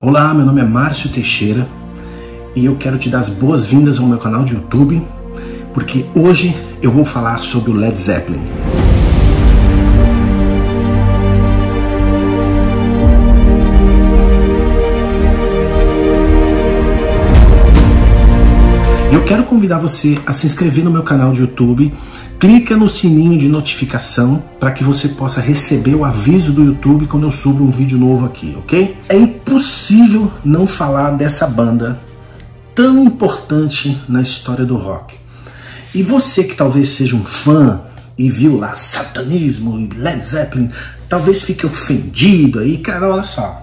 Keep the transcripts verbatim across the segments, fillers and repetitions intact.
Olá, meu nome é Márcio Teixeira e eu quero te dar as boas-vindas ao meu canal de YouTube, porque hoje eu vou falar sobre o Led Zeppelin. Eu quero convidar você a se inscrever no meu canal de YouTube. Clica no sininho de notificação para que você possa receber o aviso do YouTube quando eu subo um vídeo novo aqui, ok? É impossível não falar dessa banda tão importante na história do rock. E você que talvez seja um fã e viu lá satanismo e Led Zeppelin, talvez fique ofendido aí. Cara, olha só.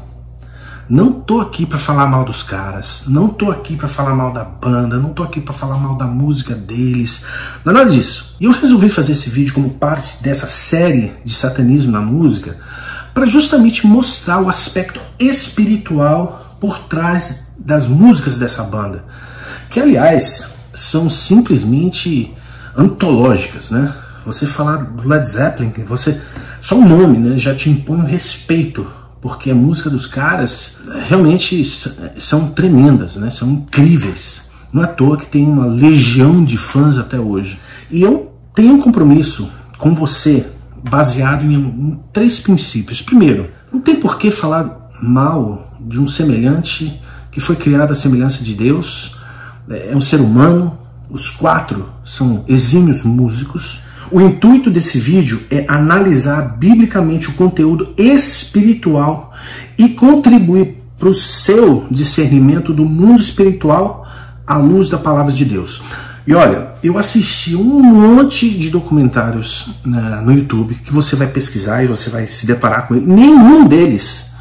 Não tô aqui para falar mal dos caras, não tô aqui para falar mal da banda, não tô aqui para falar mal da música deles, não é nada disso. E eu resolvi fazer esse vídeo como parte dessa série de satanismo na música, para justamente mostrar o aspecto espiritual por trás das músicas dessa banda, que aliás são simplesmente antológicas, né? Você falar do Led Zeppelin, você só o nome, né, já te impõe um respeito. Porque a música dos caras realmente são tremendas, né? São incríveis. Não é à toa que tem uma legião de fãs até hoje. E eu tenho um compromisso com você baseado em, em três princípios. Primeiro, não tem por que falar mal de um semelhante que foi criado à semelhança de Deus. É um ser humano. Os quatro são exímios músicos. O intuito desse vídeo é analisar biblicamente o conteúdo espiritual e contribuir para o seu discernimento do mundo espiritual à luz da palavra de Deus. E olha, eu assisti um monte de documentários uh, no YouTube que você vai pesquisar e você vai se deparar com ele. Nenhum deles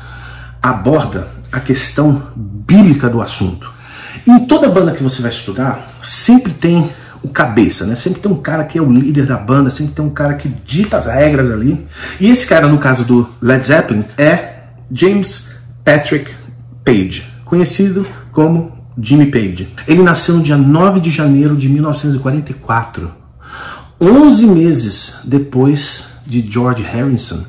aborda a questão bíblica do assunto. Em toda banda que você vai estudar, sempre tem o cabeça, né? Sempre tem um cara que é o líder da banda, sempre tem um cara que dita as regras ali. E esse cara, no caso do Led Zeppelin, é James Patrick Page, conhecido como Jimmy Page. Ele nasceu no dia nove de janeiro de mil novecentos e quarenta e quatro, onze meses depois de George Harrison,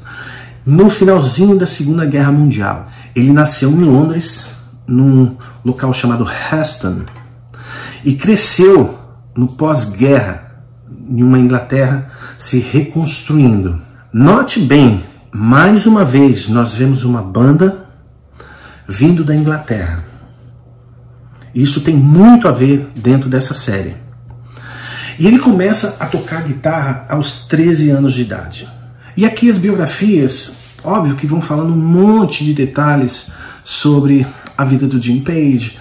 no finalzinho da Segunda Guerra Mundial. Ele nasceu em Londres, num local chamado Heston, e cresceu no pós-guerra, em uma Inglaterra se reconstruindo. Note bem, mais uma vez nós vemos uma banda vindo da Inglaterra. Isso tem muito a ver dentro dessa série. E ele começa a tocar guitarra aos treze anos de idade. E aqui as biografias, óbvio que vão falando um monte de detalhes sobre a vida do Jimmy Page.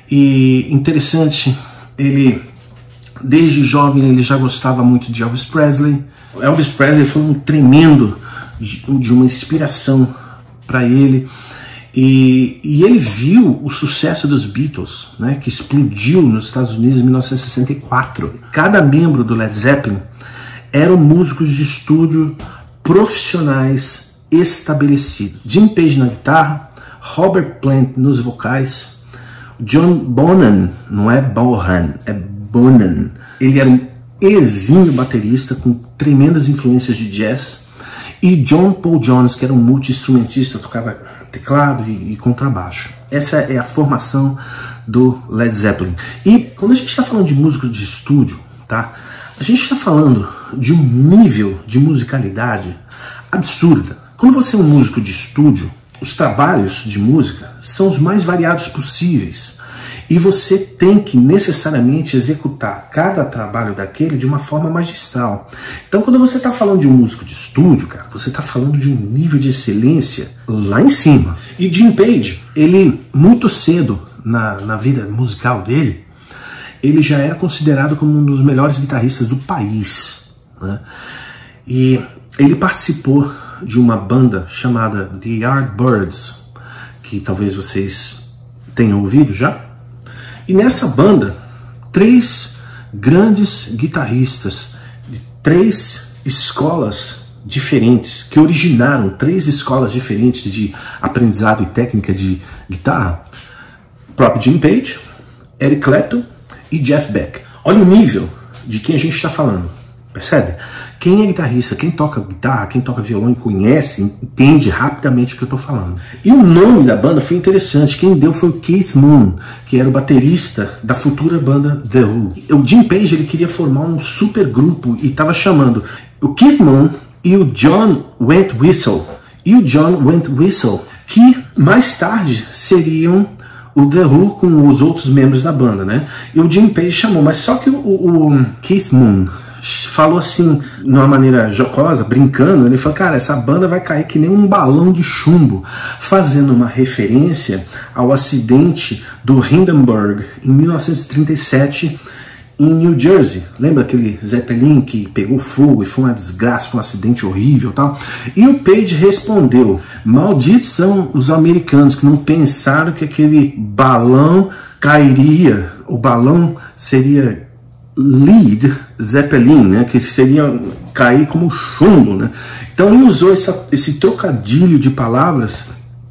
E interessante, ele desde jovem ele já gostava muito de Elvis Presley. Elvis Presley foi um tremendo de uma inspiração para ele. E, e ele viu o sucesso dos Beatles, né, que explodiu nos Estados Unidos em mil novecentos e sessenta e quatro. Cada membro do Led Zeppelin eram músicos de estúdio profissionais estabelecidos. Jim Page na guitarra, Robert Plant nos vocais, John Bonham, não é Bonham, é Bonham. Ele era um exímio baterista com tremendas influências de jazz. E John Paul Jones, que era um multi-instrumentista, tocava teclado e, e contrabaixo. Essa é a formação do Led Zeppelin. E quando a gente está falando de músicos de estúdio, tá? A gente está falando de um nível de musicalidade absurda. Quando você é um músico de estúdio, os trabalhos de música são os mais variados possíveis. E você tem que necessariamente executar cada trabalho daquele de uma forma magistral. Então, quando você está falando de um músico de estúdio, cara, você está falando de um nível de excelência lá em cima. E Jim Page, ele muito cedo na, na vida musical dele, ele já era considerado como um dos melhores guitarristas do país, né? E ele participou de uma banda chamada The Yardbirds, que talvez vocês tenham ouvido já. E nessa banda, três grandes guitarristas de três escolas diferentes, que originaram três escolas diferentes de aprendizado e técnica de guitarra, o próprio Jim Page, Eric Clapton e Jeff Beck. Olha o nível de quem a gente está falando, percebe? Quem é guitarrista, quem toca guitarra, quem toca violão e conhece, entende rapidamente o que eu tô falando. E o nome da banda foi interessante, quem deu foi o Keith Moon, que era o baterista da futura banda The Who. O Jim Page, ele queria formar um super grupo e estava chamando o Keith Moon e o John Entwistle. E o John Entwistle, que mais tarde seriam o The Who com os outros membros da banda, né? E o Jim Page chamou, mas só que o, o Keith Moon falou assim, de uma maneira jocosa, brincando, ele falou, cara, essa banda vai cair que nem um balão de chumbo, fazendo uma referência ao acidente do Hindenburg em mil novecentos e trinta e sete em New Jersey. Lembra aquele Zeppelin que pegou fogo e foi uma desgraça, foi um acidente horrível e tal? E o Page respondeu, malditos são os americanos que não pensaram que aquele balão cairia, o balão seria Lead Zeppelin, né, que seria cair como chumbo, né? Então ele usou essa, esse trocadilho de palavras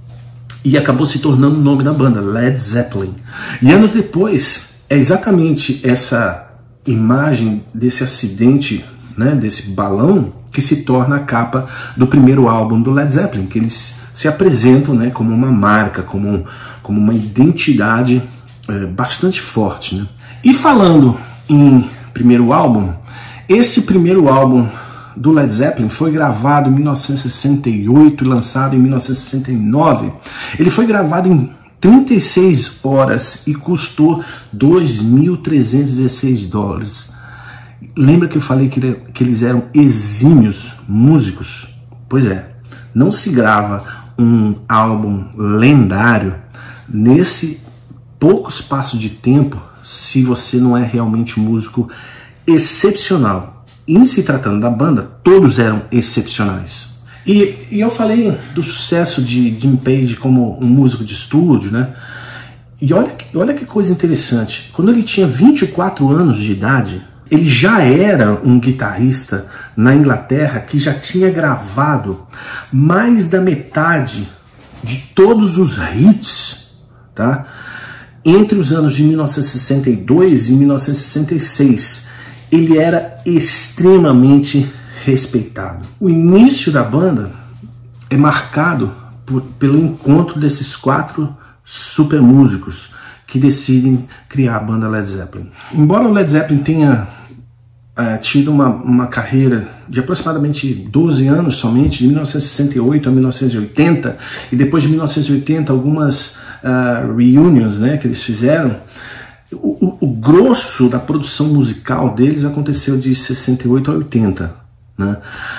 e acabou se tornando o nome da banda, Led Zeppelin. E anos depois, é exatamente essa imagem desse acidente, né, desse balão, que se torna a capa do primeiro álbum do Led Zeppelin, que eles se apresentam, né, como uma marca, como, como uma identidade é, bastante forte, né? E falando em primeiro álbum, esse primeiro álbum do Led Zeppelin foi gravado em mil novecentos e sessenta e oito e lançado em mil novecentos e sessenta e nove. Ele foi gravado em trinta e seis horas e custou dois mil trezentos e dezesseis dólares. Lembra que eu falei que, ele, que eles eram exímios músicos? Pois é, não se grava um álbum lendário nesse pouco espaço de tempo se você não é realmente um músico excepcional. Em se tratando da banda, todos eram excepcionais. E, e eu falei do sucesso de Jim Page como um músico de estúdio, né? E olha, olha que coisa interessante. Quando ele tinha vinte e quatro anos de idade, ele já era um guitarrista na Inglaterra que já tinha gravado mais da metade de todos os hits, tá? Entre os anos de mil novecentos e sessenta e dois e mil novecentos e sessenta e seis, ele era extremamente respeitado. O início da banda é marcado por, pelo encontro desses quatro super músicos que decidem criar a banda Led Zeppelin. Embora o Led Zeppelin tenha uh, tido uma, uma carreira de aproximadamente doze anos somente, de mil novecentos e sessenta e oito a mil novecentos e oitenta, e depois de mil novecentos e oitenta algumas uh, reunions, né, que eles fizeram, o, o, o grosso da produção musical deles aconteceu de sessenta e oito a oitenta. Né?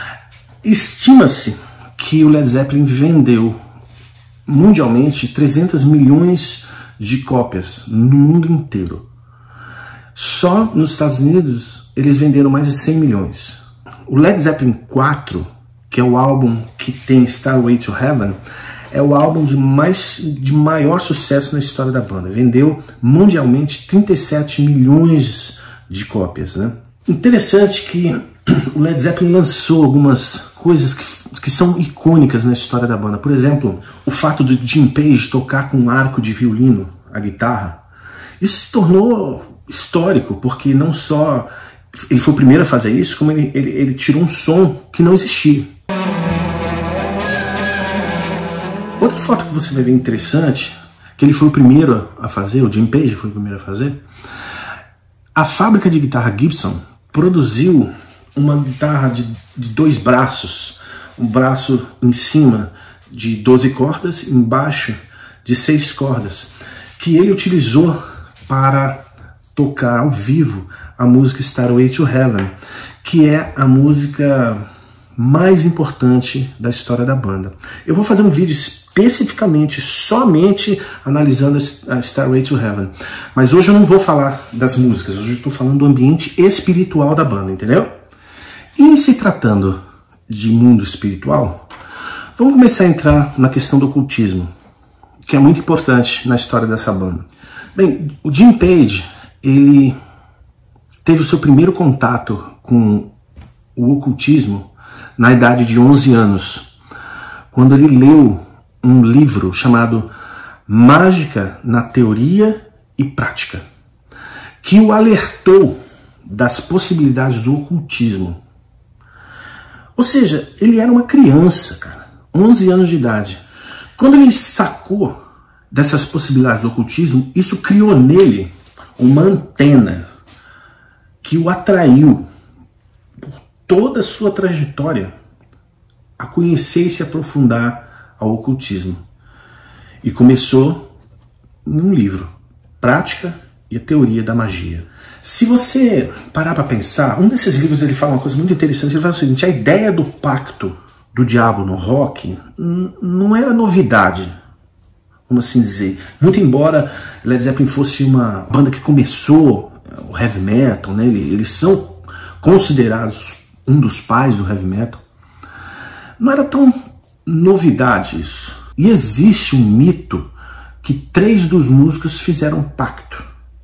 Estima-se que o Led Zeppelin vendeu mundialmente trezentos milhões de cópias no mundo inteiro. Só nos Estados Unidos eles venderam mais de cem milhões. O Led Zeppelin quatro, que é o álbum que tem Stairway to Heaven, é o álbum de, mais, de maior sucesso na história da banda. Vendeu mundialmente trinta e sete milhões de cópias. Né? Interessante que o Led Zeppelin lançou algumas coisas que, que são icônicas na história da banda. Por exemplo, o fato do Jim Page tocar com um arco de violino, a guitarra. Isso se tornou histórico, porque não só ele foi o primeiro a fazer isso, como ele, ele, ele tirou um som que não existia. Outra foto que você vai ver interessante, que ele foi o primeiro a fazer, o Jim Page foi o primeiro a fazer, a fábrica de guitarra Gibson produziu uma guitarra de, de dois braços, um braço em cima de doze cordas, embaixo de seis cordas, que ele utilizou para tocar ao vivo a música Stairway to Heaven, que é a música mais importante da história da banda. Eu vou fazer um vídeo especificamente, somente analisando a Stairway to Heaven, mas hoje eu não vou falar das músicas, hoje eu estou falando do ambiente espiritual da banda, entendeu? E em se tratando de mundo espiritual, vamos começar a entrar na questão do ocultismo, que é muito importante na história dessa banda. Bem, o Jim Page, ele teve o seu primeiro contato com o ocultismo na idade de onze anos, quando ele leu um livro chamado Mágica na Teoria e Prática, que o alertou das possibilidades do ocultismo. Ou seja, ele era uma criança, cara, onze anos de idade. Quando ele sacou dessas possibilidades do ocultismo, isso criou nele uma antena que o atraiu por toda a sua trajetória a conhecer e se aprofundar ao ocultismo. E começou em um livro, Prática e a Teoria da Magia. Se você parar para pensar, um desses livros ele fala uma coisa muito interessante. Ele fala o seguinte: a ideia do pacto do diabo no rock não era novidade, vamos assim dizer. Muito embora Led Zeppelin fosse uma banda que começou o heavy metal, né? Eles são considerados um dos pais do heavy metal. Não era tão novidade isso. E existe um mito que três dos músicos fizeram um pacto,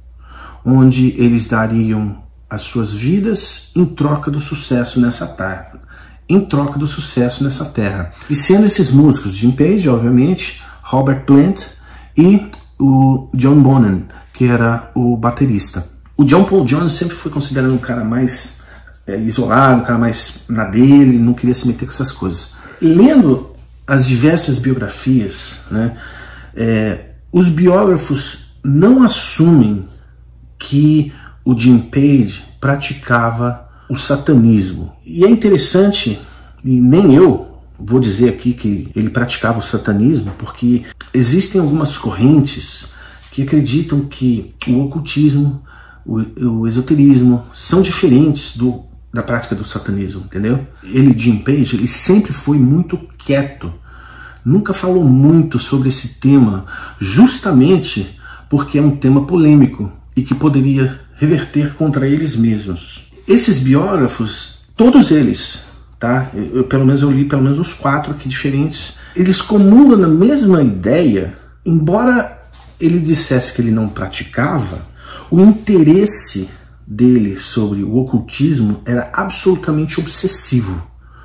onde eles dariam as suas vidas em troca do sucesso nessa terra. Em troca do sucesso nessa terra. E sendo esses músicos, Jim Page, obviamente, Robert Plant e o John Bonham, que era o baterista. O John Paul Jones sempre foi considerado um cara mais é, isolado, um cara mais na dele, não queria se meter com essas coisas. Lendo as diversas biografias, né, é, os biógrafos não assumem que o Jim Page praticava o satanismo. E é interessante, e nem eu vou dizer aqui que ele praticava o satanismo, porque existem algumas correntes que acreditam que o ocultismo, o, o esoterismo são diferentes do, da prática do satanismo, entendeu? Ele, Jim Page, ele sempre foi muito quieto, nunca falou muito sobre esse tema, justamente porque é um tema polêmico e que poderia reverter contra eles mesmos. Esses biógrafos, todos eles, tá? Eu, eu, pelo menos eu li pelo menos uns quatro aqui diferentes, eles comungam na mesma ideia, embora ele dissesse que ele não praticava, o interesse dele sobre o ocultismo era absolutamente obsessivo.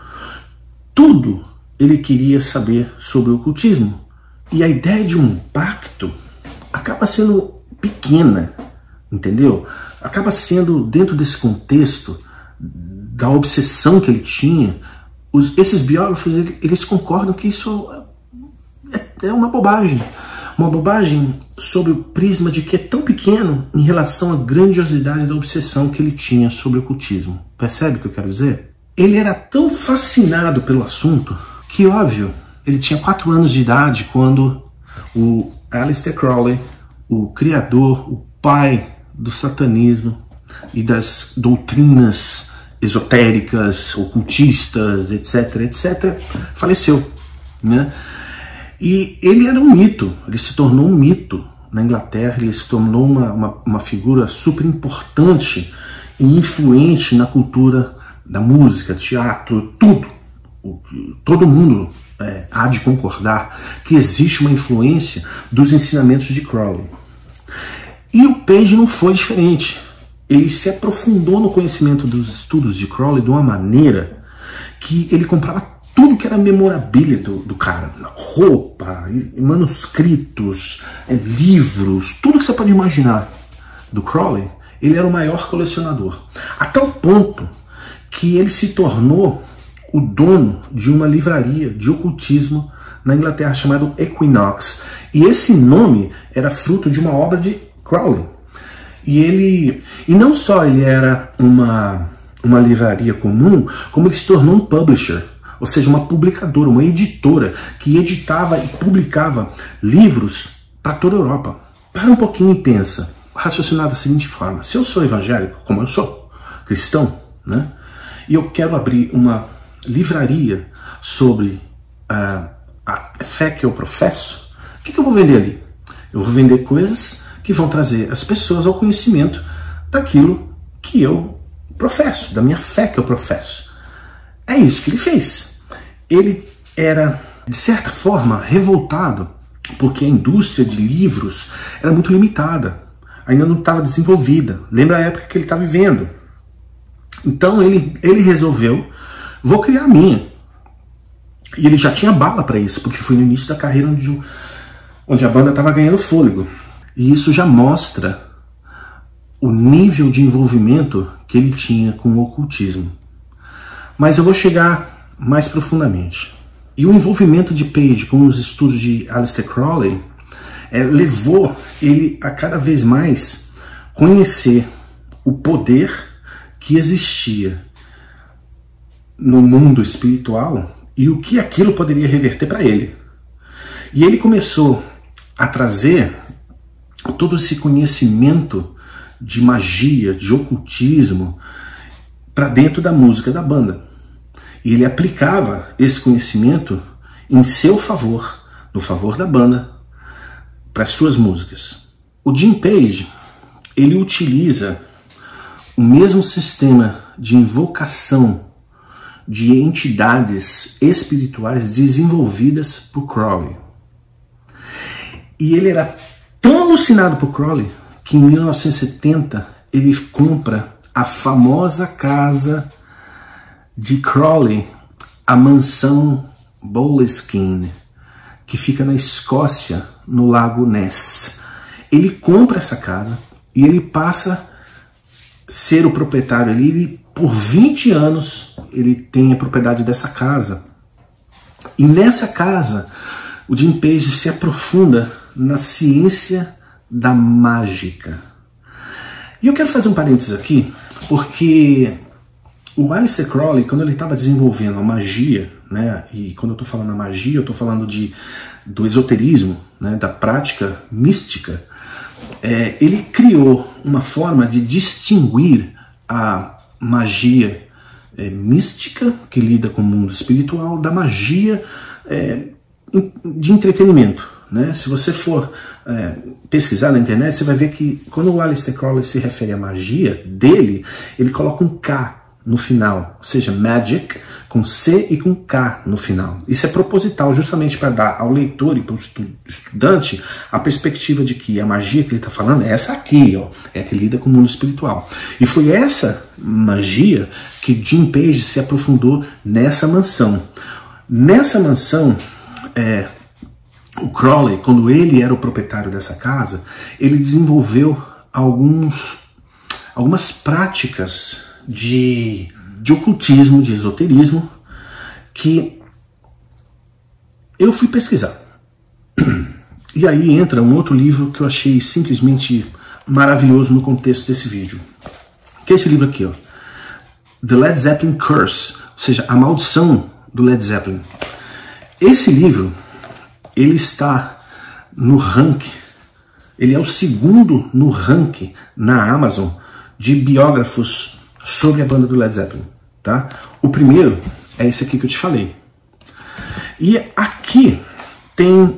Tudo ele queria saber sobre o ocultismo. E a ideia de um pacto acaba sendo pequena, entendeu? Acaba sendo, dentro desse contexto da obsessão que ele tinha, os, esses biógrafos, eles concordam que isso é, é uma bobagem. Uma bobagem sobre o prisma de que é tão pequeno em relação à grandiosidade da obsessão que ele tinha sobre o ocultismo. Percebe o que eu quero dizer? Ele era tão fascinado pelo assunto que, óbvio, ele tinha quatro anos de idade quando o Aleister Crowley, o criador, o pai do satanismo e das doutrinas esotéricas, ocultistas, etc, etc, faleceu, né? E ele era um mito, ele se tornou um mito na Inglaterra, ele se tornou uma, uma, uma figura super importante e influente na cultura da música, teatro, tudo. Todo mundo é, há de concordar que existe uma influência dos ensinamentos de Crowley. E o Page não foi diferente. Ele se aprofundou no conhecimento dos estudos de Crowley de uma maneira que ele comprava tudo que era memorabilia do, do cara. Roupa, manuscritos, é, livros, tudo que você pode imaginar do Crowley. Ele era o maior colecionador. A tal ponto que ele se tornou o dono de uma livraria de ocultismo na Inglaterra chamada Equinox. E esse nome era fruto de uma obra de Crowley. E ele, e não só ele era uma, uma livraria comum, como ele se tornou um publisher, ou seja, uma publicadora, uma editora que editava e publicava livros para toda a Europa. Para um pouquinho e pensa, raciocinar da seguinte forma: se eu sou evangélico, como eu sou, cristão, né, e eu quero abrir uma livraria sobre uh, a fé que eu professo, o que, que eu vou vender ali? Eu vou vender coisas que vão trazer as pessoas ao conhecimento daquilo que eu professo, da minha fé que eu professo. É isso que ele fez. Ele era, de certa forma, revoltado, porque a indústria de livros era muito limitada, ainda não estava desenvolvida. Lembra a época que ele está vivendo. Então ele, ele resolveu: vou criar a minha. E ele já tinha bala para isso, porque foi no início da carreira onde, onde a banda estava ganhando fôlego. E isso já mostra o nível de envolvimento que ele tinha com o ocultismo. Mas eu vou chegar mais profundamente. E o envolvimento de Page com os estudos de Aleister Crowley é, levou ele a cada vez mais conhecer o poder que existia no mundo espiritual e o que aquilo poderia reverter para ele. E ele começou a trazer todo esse conhecimento de magia, de ocultismo, para dentro da música da banda. E ele aplicava esse conhecimento em seu favor, no favor da banda, para suas músicas. O Jim Page, ele utiliza o mesmo sistema de invocação de entidades espirituais desenvolvidas por Crowley. E ele era tão alucinado por Crowley que em mil novecentos e setenta ele compra a famosa casa de Crowley, a mansão Boleskine, que fica na Escócia, no Lago Ness. Ele compra essa casa e ele passa a ser o proprietário ali. Ele, por vinte anos ele tem a propriedade dessa casa. E nessa casa o Jim Page se aprofunda na ciência da mágica. E eu quero fazer um parênteses aqui, porque o Aleister Crowley, quando ele estava desenvolvendo a magia, né, e quando eu estou falando a magia, eu estou falando de, do esoterismo, né, da prática mística, é, ele criou uma forma de distinguir a magia é, mística, que lida com o mundo espiritual, da magia é, de entretenimento. Né? Se você for é, pesquisar na internet, você vai ver que quando o Aleister Crowley se refere à magia dele, ele coloca um K no final, ou seja, magic com C e com K no final. Isso é proposital, justamente para dar ao leitor e para o estudante a perspectiva de que a magia que ele está falando é essa aqui, ó, é a que lida com o mundo espiritual. E foi essa magia que Jim Page se aprofundou nessa mansão. Nessa mansão, é, o Crowley, quando ele era o proprietário dessa casa, ele desenvolveu alguns, algumas práticas de, de ocultismo, de esoterismo, que eu fui pesquisar. E aí entra um outro livro que eu achei simplesmente maravilhoso no contexto desse vídeo, que é esse livro aqui, ó, The Led Zeppelin Curse, ou seja, a maldição do Led Zeppelin. Esse livro, ele está no ranking, ele é o segundo no ranking na Amazon de biógrafos sobre a banda do Led Zeppelin, tá? O primeiro é esse aqui que eu te falei. E aqui tem...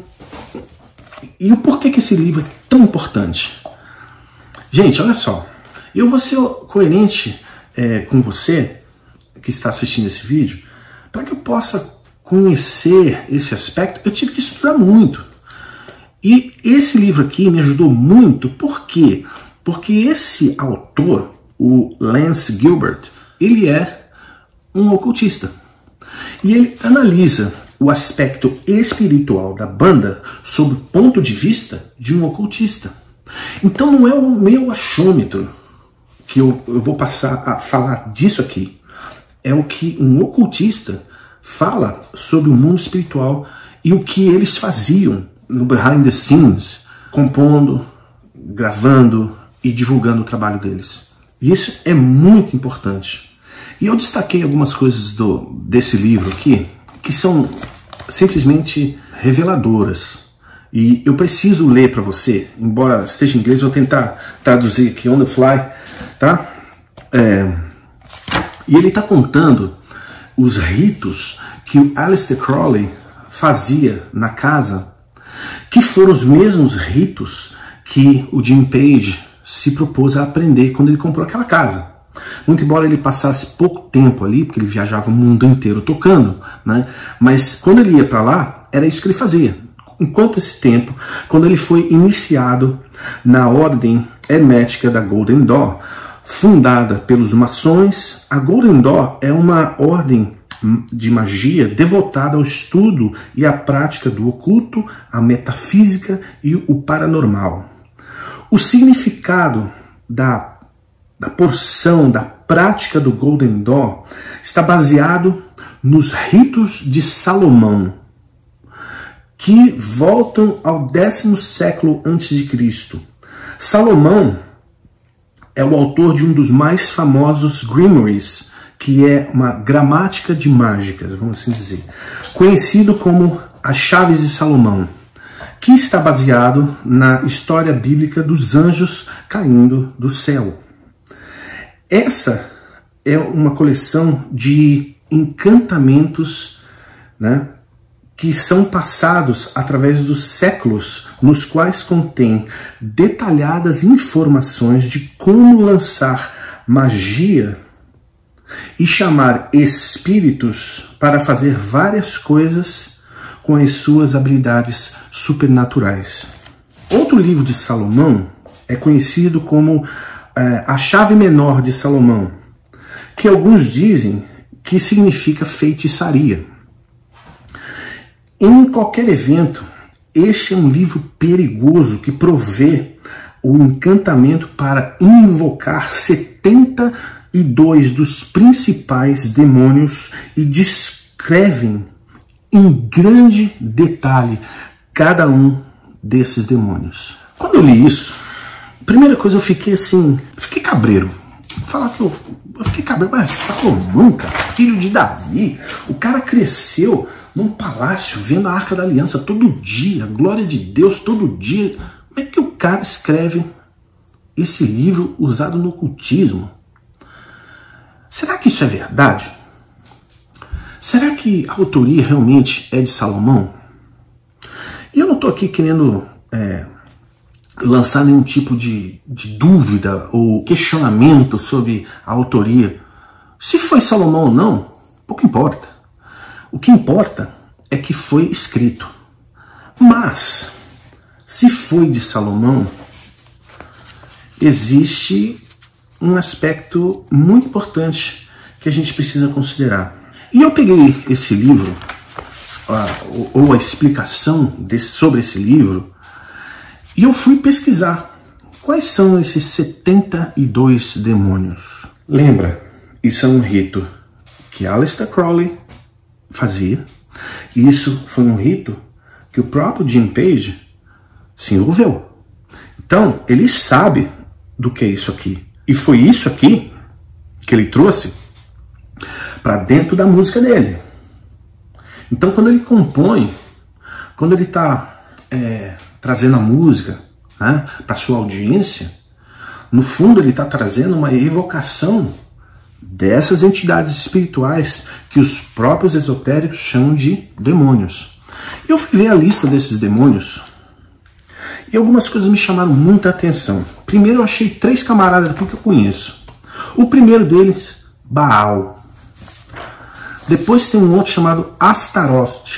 E o porquê que esse livro é tão importante? Gente, olha só, eu vou ser coerente é, com você que está assistindo esse vídeo, para que eu possa conhecer esse aspecto. Eu tive que estudar muito. E esse livro aqui me ajudou muito. Por quê? Porque esse autor, o Lance Gilbert, ele é um ocultista. E ele analisa o aspecto espiritual da banda sob o ponto de vista de um ocultista. Então não é o meu achômetro que eu, eu vou passar a falar disso aqui. É o que um ocultista fala sobre o mundo espiritual e o que eles faziam no behind the scenes, compondo, gravando e divulgando o trabalho deles. E isso é muito importante. E eu destaquei algumas coisas do, desse livro aqui que são simplesmente reveladoras. E eu preciso ler para você, embora esteja em inglês, vou tentar traduzir aqui on the fly, tá? É, e ele está contando os ritos que o Aleister Crowley fazia na casa, que foram os mesmos ritos que o Jim Page se propôs a aprender quando ele comprou aquela casa. Muito embora ele passasse pouco tempo ali, porque ele viajava o mundo inteiro tocando, né? Mas quando ele ia para lá, era isso que ele fazia. Enquanto esse tempo, quando ele foi iniciado na ordem hermética da Golden Dawn, fundada pelos maçons, a Golden Dawn é uma ordem de magia devotada ao estudo e à prática do oculto, a metafísica e o paranormal. O significado da, da porção, da prática do Golden Dawn está baseado nos ritos de Salomão, que voltam ao décimo século antes de Cristo. Salomão é o autor de um dos mais famosos grimoires, que é uma gramática de mágicas, vamos assim dizer, conhecido como as Chaves de Salomão, que está baseado na história bíblica dos anjos caindo do céu. Essa é uma coleção de encantamentos, né, que são passados através dos séculos, nos quais contém detalhadas informações de como lançar magia e chamar espíritos para fazer várias coisas com as suas habilidades supernaturais. Outro livro de Salomão é conhecido como é, a Chave Menor de Salomão, que alguns dizem que significa feitiçaria. Em qualquer evento, este é um livro perigoso que provê o encantamento para invocar setenta e dois dos principais demônios e descrevem em grande detalhe cada um desses demônios. Quando eu li isso, a primeira coisa eu fiquei assim, eu fiquei cabreiro. Vou falar que eu, eu fiquei cabreiro, mas Salomão, cara, filho de Davi, o cara cresceu num palácio, vendo a Arca da Aliança todo dia, glória de Deus todo dia. Como é que o cara escreve esse livro usado no ocultismo? Será que isso é verdade? Será que a autoria realmente é de Salomão? E eu não estou aqui querendo é, lançar nenhum tipo de, de dúvida ou questionamento sobre a autoria. Se foi Salomão ou não, pouco importa. O que importa é que foi escrito. Mas, se foi de Salomão, existe um aspecto muito importante que a gente precisa considerar. E eu peguei esse livro, ou, ou a explicação desse, sobre esse livro, e eu fui pesquisar quais são esses setenta e dois demônios. Lembra, isso é um rito que Aleister Crowley fazia, e isso foi um rito que o próprio Jim Page se envolveu. Então, ele sabe do que é isso aqui. E foi isso aqui que ele trouxe para dentro da música dele. Então, quando ele compõe, quando ele está é, trazendo a música, né, para sua audiência, no fundo ele está trazendo uma evocação dessas entidades espirituais que os próprios esotéricos chamam de demônios. Eu fui ver a lista desses demônios e algumas coisas me chamaram muita atenção. Primeiro, eu achei três camaradas aqui que eu conheço. O primeiro deles, Baal. Depois tem um outro chamado Astaroth.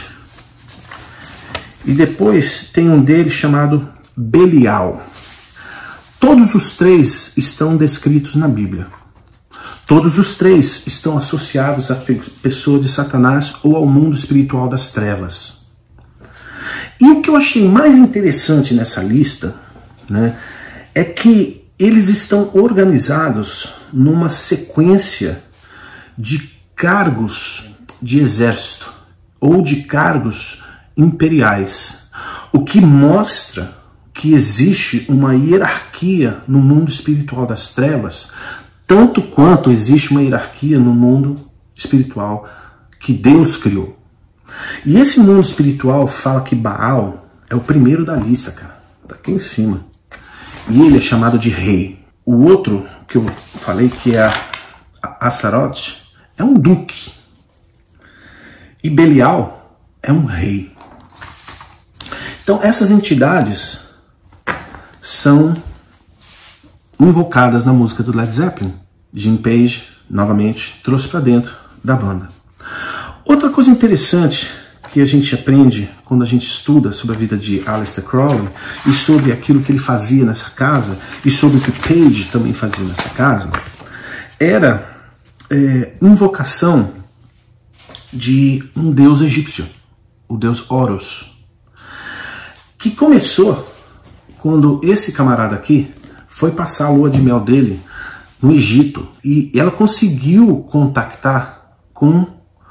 E depois tem um deles chamado Belial. Todos os três estão descritos na Bíblia. Todos os três estão associados à pessoa de Satanás ou ao mundo espiritual das trevas. E o que eu achei mais interessante nessa lista, né, é que eles estão organizados numa sequência de cargos de exército ou de cargos imperiais, o que mostra que existe uma hierarquia no mundo espiritual das trevas, tanto quanto existe uma hierarquia no mundo espiritual que Deus criou. E esse mundo espiritual fala que Baal é o primeiro da lista, cara. Tá aqui em cima. E ele é chamado de rei. O outro que eu falei, que é a Astaroth, é um duque. E Belial é um rei. Então essas entidades são invocadas na música do Led Zeppelin. Jim Page, novamente, trouxe para dentro da banda. Outra coisa interessante que a gente aprende quando a gente estuda sobre a vida de Aleister Crowley e sobre aquilo que ele fazia nessa casa e sobre o que Page também fazia nessa casa, era é, invocação de um deus egípcio, o deus Horus, que começou quando esse camarada aqui foi passar a lua de mel dele no Egito, e ela conseguiu contactar com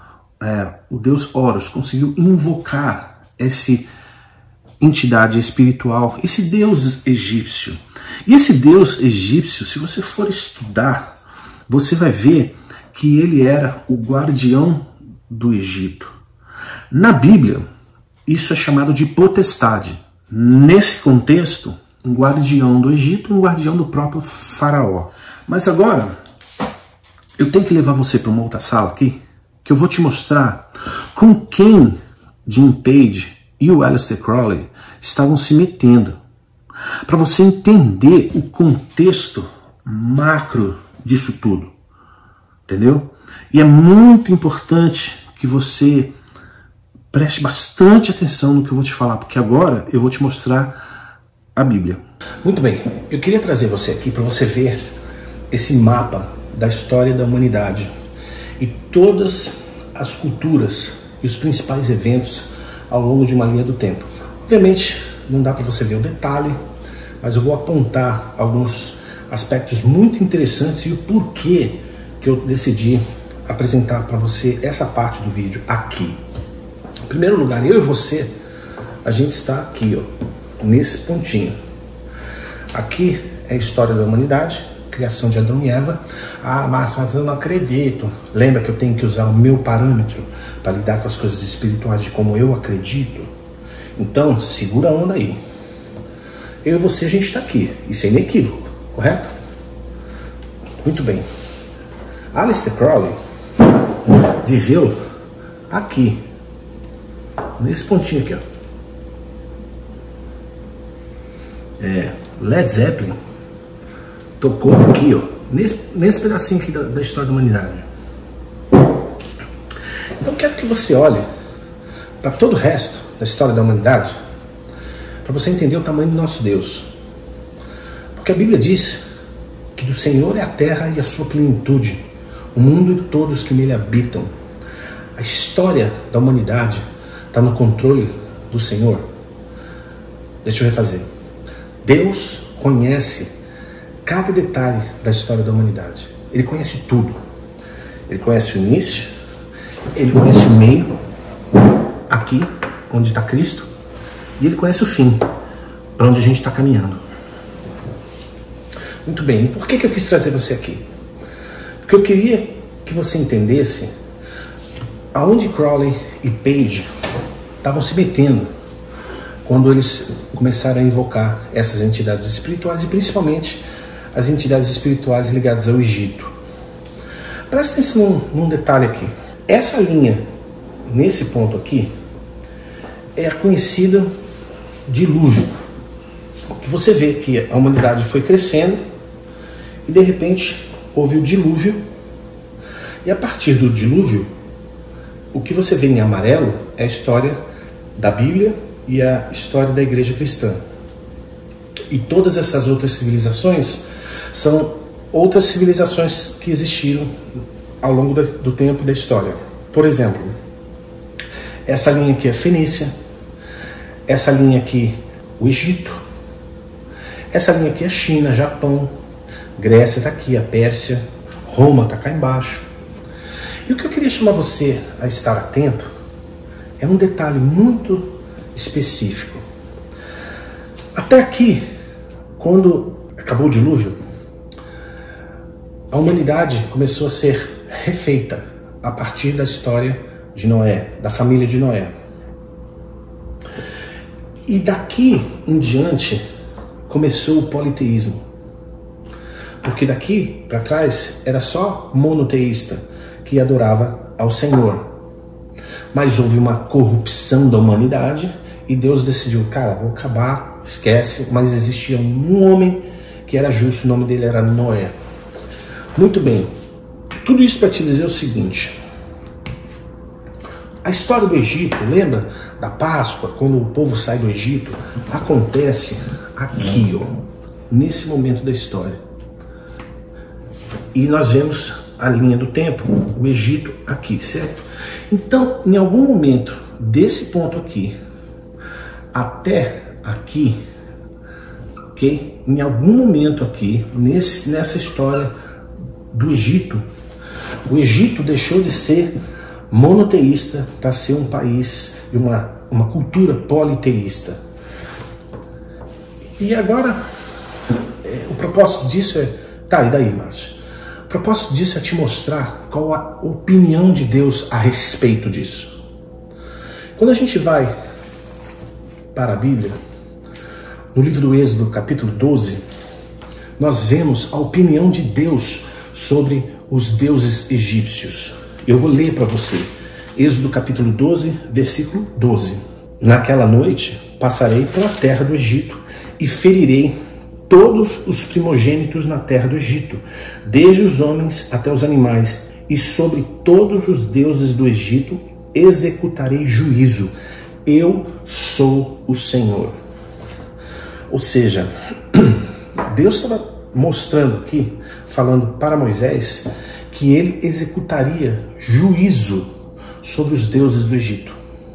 é, o deus Horus conseguiu invocar essa entidade espiritual, esse deus egípcio. E esse deus egípcio, se você for estudar, você vai ver que ele era o guardião do Egito. Na Bíblia, isso é chamado de potestade. Nesse contexto, um guardião do Egito, um guardião do próprio faraó. Mas agora, eu tenho que levar você para uma outra sala aqui, que eu vou te mostrar com quem Jim Page e o Aleister Crowley estavam se metendo, para você entender o contexto macro disso tudo, entendeu? E é muito importante que você preste bastante atenção no que eu vou te falar, porque agora eu vou te mostrar a Bíblia. Muito bem, eu queria trazer você aqui para você ver esse mapa da história da humanidade e todas as culturas e os principais eventos ao longo de uma linha do tempo. Obviamente não dá para você ver o detalhe, mas eu vou apontar alguns aspectos muito interessantes e o porquê que eu decidi apresentar para você essa parte do vídeo aqui. Em primeiro lugar, eu e você, a gente está aqui, ó, nesse pontinho. Aqui é a história da humanidade, criação de Adão e Eva. Ah, mas, mas eu não acredito. Lembra que eu tenho que usar o meu parâmetro para lidar com as coisas espirituais de como eu acredito? Então, segura a onda aí. Eu e você, a gente está aqui. Isso é inequívoco, correto? Muito bem. Aleister Crowley viveu aqui, nesse pontinho aqui, ó. É, Led Zeppelin tocou aqui, ó, nesse, nesse pedacinho aqui da, da história da humanidade. Então eu quero que você olhe para todo o resto da história da humanidade, para você entender o tamanho do nosso Deus. Porque a Bíblia diz que do Senhor é a terra e a sua plenitude, o mundo e todos que nele habitam. A história da humanidade está no controle do Senhor. Deixa eu refazer. Deus conhece cada detalhe da história da humanidade. Ele conhece tudo. Ele conhece o início, ele conhece o meio, aqui, onde está Cristo, e ele conhece o fim, para onde a gente está caminhando. Muito bem, e por que que eu quis trazer você aqui? Porque eu queria que você entendesse aonde Crowley e Page estavam se metendo quando eles começaram a invocar essas entidades espirituais e principalmente as entidades espirituais ligadas ao Egito. Presta atenção num, num detalhe aqui. Essa linha, nesse ponto aqui, é a conhecida dilúvio. Que você vê que a humanidade foi crescendo e de repente houve o dilúvio, e a partir do dilúvio, o que você vê em amarelo é a história da Bíblia e a história da igreja cristã. E todas essas outras civilizações são outras civilizações que existiram ao longo do tempo da história. Por exemplo, essa linha aqui é Fenícia, essa linha aqui o Egito, essa linha aqui é China, Japão, Grécia está aqui, a Pérsia, Roma está cá embaixo. E o que eu queria chamar você a estar atento é um detalhe muito específico. Até aqui, quando acabou o dilúvio, a humanidade começou a ser refeita a partir da história de Noé, da família de Noé. E daqui em diante começou o politeísmo. Porque daqui para trás era só monoteísta que adorava ao Senhor. Mas houve uma corrupção da humanidade e Deus decidiu, cara, vou acabar, esquece, mas existia um homem que era justo, o nome dele era Noé. Muito bem, tudo isso para te dizer o seguinte: a história do Egito, lembra da Páscoa, quando o povo sai do Egito? Acontece aqui, ó, nesse momento da história. E nós vemos a linha do tempo, o Egito aqui, certo? Então, em algum momento desse ponto aqui até aqui, ok? Em algum momento aqui, nesse, nessa história do Egito, o Egito deixou de ser monoteísta para ser um país e uma, uma cultura politeísta. E agora, é, o propósito disso é... Tá, e daí, Márcio? O propósito disso é te mostrar qual a opinião de Deus a respeito disso. Quando a gente vai para a Bíblia, no livro do Êxodo, capítulo doze, nós vemos a opinião de Deus sobre os deuses egípcios. Eu vou ler para você. Êxodo capítulo doze, versículo doze. Naquela noite passarei pela terra do Egito e ferirei todos os primogênitos na terra do Egito, desde os homens até os animais, e sobre todos os deuses do Egito executarei juízo. Eu sou o Senhor. Ou seja, Deus estava mostrando aqui, falando para Moisés, que ele executaria juízo sobre os deuses do Egito.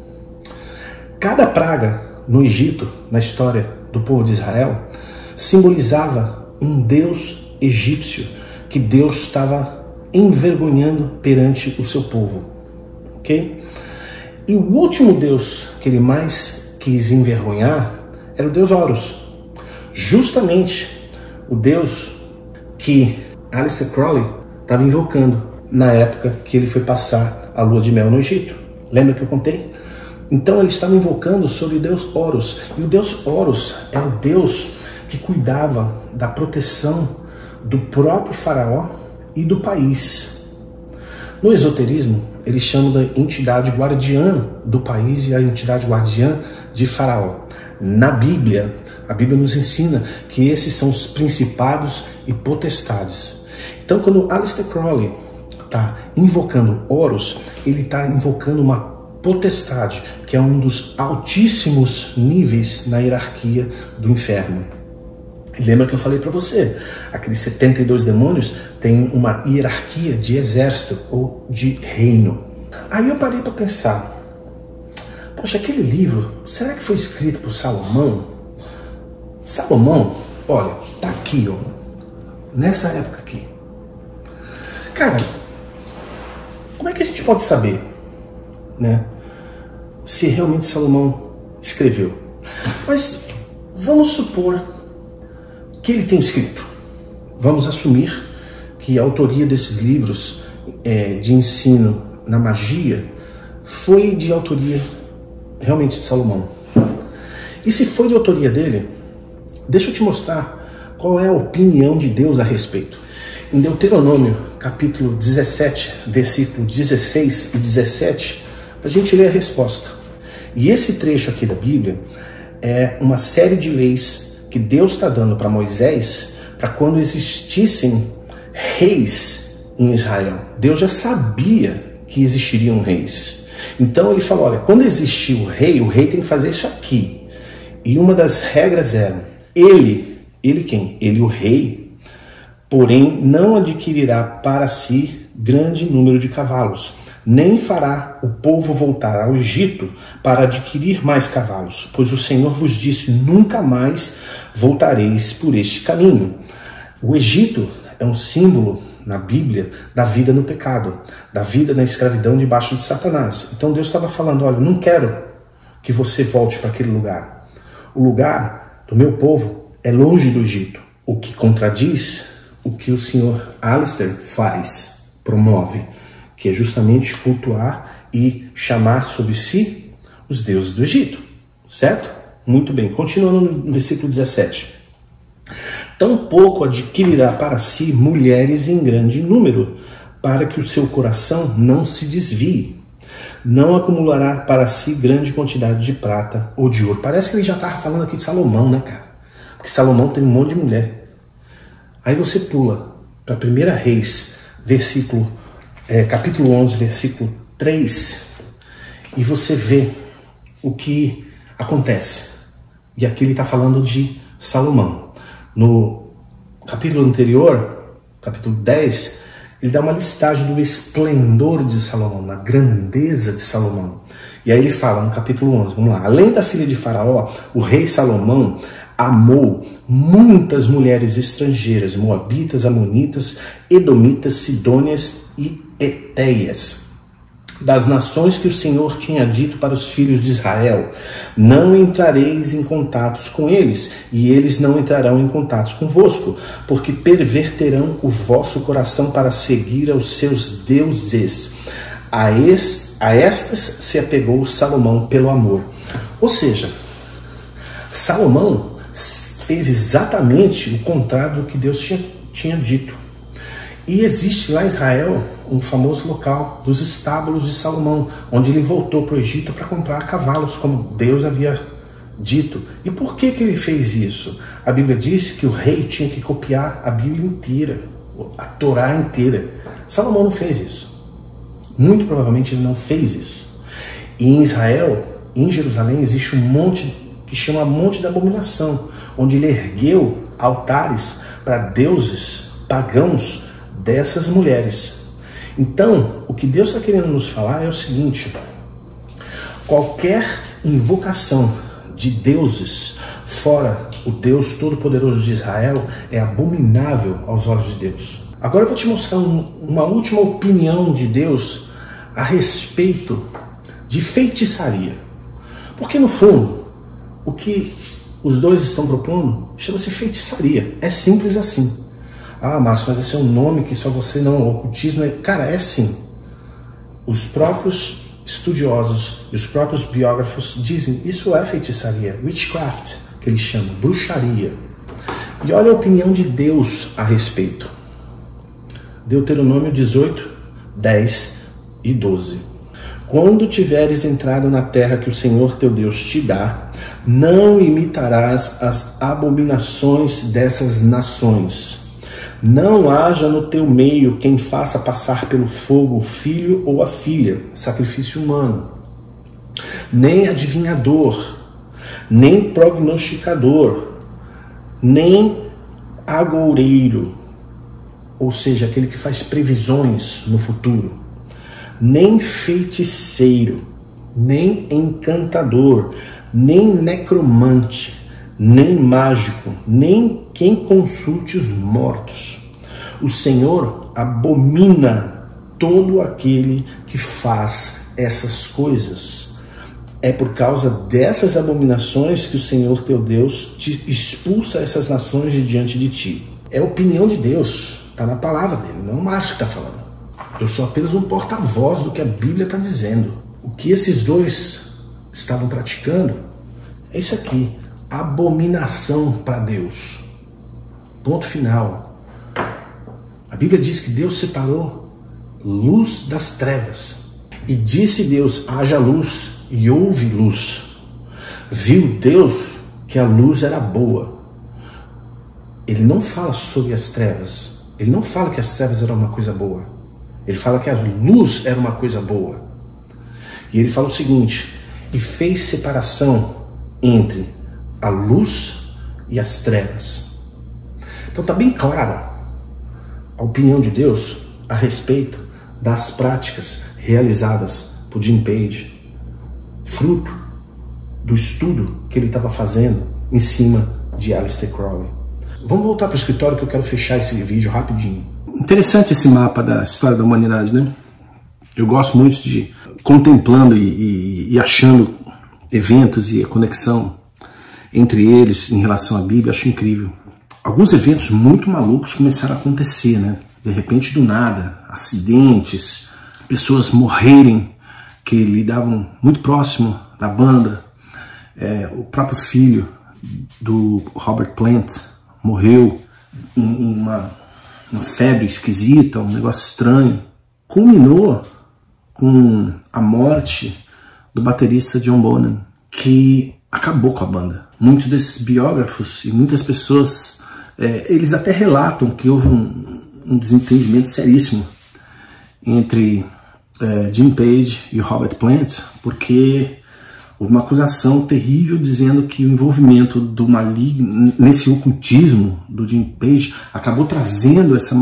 Cada praga no Egito, na história do povo de Israel, simbolizava um deus egípcio que Deus estava envergonhando perante o seu povo. Ok? E o último deus que ele mais quis envergonhar era o deus Horus. Justamente o deus que Aleister Crowley estava invocando na época que ele foi passar a lua de mel no Egito. Lembra que eu contei? Então ele estava invocando sobre o deus Horus. E o deus Horus é o deus que cuidava da proteção do próprio faraó e do país. No esoterismo, eles chamam da entidade guardiã do país e a entidade guardiã de faraó. Na Bíblia, a Bíblia nos ensina que esses são os principados e potestades. Então, quando Aleister Crowley está invocando Horus, ele está invocando uma potestade, que é um dos altíssimos níveis na hierarquia do inferno. E lembra que eu falei para você, aqueles setenta e dois demônios têm uma hierarquia de exército ou de reino. Aí eu parei para pensar, poxa, aquele livro, será que foi escrito por Salomão? Salomão, olha, tá aqui, ó, nessa época aqui. Cara, como é que a gente pode saber, né, se realmente Salomão escreveu? Mas vamos supor que ele tem escrito. Vamos assumir que a autoria desses livros é, de ensino na magia foi de autoria realmente de Salomão. E se foi de autoria dele, deixa eu te mostrar qual é a opinião de Deus a respeito. Em Deuteronômio, capítulo dezessete, versículo dezesseis e dezessete, a gente lê a resposta. E esse trecho aqui da Bíblia é uma série de leis que Deus está dando para Moisés, para quando existissem reis em Israel. Deus já sabia que existiriam reis. Então ele falou, olha, quando existir o rei, o rei tem que fazer isso aqui. E uma das regras era, ele, ele quem? Ele o rei, porém não adquirirá para si grande número de cavalos, nem fará o povo voltar ao Egito para adquirir mais cavalos, pois o Senhor vos disse, nunca mais voltareis por este caminho. O Egito é um símbolo na Bíblia da vida no pecado, da vida na escravidão debaixo de Satanás. Então Deus estava falando, olha, não quero que você volte para aquele lugar. O lugar do meu povo é longe do Egito, o que contradiz o que o senhor Aleister faz, promove, que é justamente cultuar e chamar sobre si os deuses do Egito, certo? Muito bem, continuando no versículo dezessete. Tampouco adquirirá para si mulheres em grande número, para que o seu coração não se desvie. Não acumulará para si grande quantidade de prata ou de ouro. Parece que ele já estava falando aqui de Salomão, né, cara? Porque Salomão tem um monte de mulher. Aí você pula para primeira Reis, versículo É, capítulo onze, versículo três, e você vê o que acontece. E aqui ele está falando de Salomão. No capítulo anterior, capítulo dez, ele dá uma listagem do esplendor de Salomão, na grandeza de Salomão. E aí ele fala no capítulo onze, vamos lá. Além da filha de Faraó, o rei Salomão amou muitas mulheres estrangeiras, moabitas, amonitas, edomitas, sidônias e etéias. das nações que o Senhor tinha dito para os filhos de Israel: não entrareis em contatos com eles, e eles não entrarão em contatos convosco, porque perverterão o vosso coração para seguir aos seus deuses. A, es, a estas se apegou Salomão pelo amor. Ou seja, Salomão fez exatamente o contrário do que Deus tinha, tinha dito. E existe lá em Israel um famoso local dos estábulos de Salomão, onde ele voltou para o Egito para comprar cavalos, como Deus havia dito. E por que que ele fez isso? A Bíblia diz que o rei tinha que copiar a Bíblia inteira, a Torá inteira. Salomão não fez isso. Muito provavelmente ele não fez isso. E em Israel, em Jerusalém, existe um monte que chama Monte da Abominação, onde ele ergueu altares para deuses pagãos dessas mulheres. Então, o que Deus está querendo nos falar é o seguinte: qualquer invocação de deuses fora o Deus Todo-Poderoso de Israel é abominável aos olhos de Deus. Agora eu vou te mostrar um, uma última opinião de Deus a respeito de feitiçaria. Porque no fundo, o que os dois estão propondo chama-se feitiçaria. É simples assim. Ah, Márcio, mas esse é um nome que só você não... O ocultismo é... Cara, é sim. Os próprios estudiosos e os próprios biógrafos dizem isso é feitiçaria. Witchcraft, que eles chamam. Bruxaria. E olha a opinião de Deus a respeito. Deuteronômio dezoito, dez e doze. Quando tiveres entrado na terra que o Senhor teu Deus te dá, não imitarás as abominações dessas nações. Não haja no teu meio quem faça passar pelo fogo o filho ou a filha, sacrifício humano, nem adivinhador, nem prognosticador, nem agoureiro, ou seja, aquele que faz previsões no futuro, nem feiticeiro, nem encantador, nem necromante, nem mágico, nem quem consulte os mortos. O Senhor abomina todo aquele que faz essas coisas. É por causa dessas abominações que o Senhor teu Deus te expulsa essas nações de diante de ti. É a opinião de Deus, está na palavra dele, não o Márcio que está falando. Eu sou apenas um porta-voz do que a Bíblia está dizendo. O que esses dois estavam praticando é isso aqui: abominação para Deus. Ponto final. A Bíblia diz que Deus separou luz das trevas. E disse Deus: haja luz, e houve luz. Viu Deus que a luz era boa. Ele não fala sobre as trevas. Ele não fala que as trevas eram uma coisa boa. Ele fala que a luz era uma coisa boa. E ele fala o seguinte: e fez separação entre a luz e as trevas. Então está bem clara a opinião de Deus a respeito das práticas realizadas por Jim Page, fruto do estudo que ele estava fazendo em cima de Aleister Crowley. Vamos voltar para o escritório que eu quero fechar esse vídeo rapidinho. Interessante esse mapa da história da humanidade, né? Eu gosto muito de contemplando e, e, e achando eventos e a conexão entre eles em relação à Bíblia. Acho incrível. Alguns eventos muito malucos começaram a acontecer, né? De repente, do nada, acidentes, pessoas morrerem que lidavam muito próximo da banda. É, o próprio filho do Robert Plant morreu em uma, uma febre esquisita, um negócio estranho. Culminou com a morte do baterista John Bonham, que acabou com a banda. Muitos desses biógrafos e muitas pessoas, é, eles até relatam que houve um, um desentendimento seríssimo entre é, Jim Page e Robert Plant, porque houve uma acusação terrível dizendo que o envolvimento do maligno, nesse ocultismo do Jim Page, acabou trazendo essa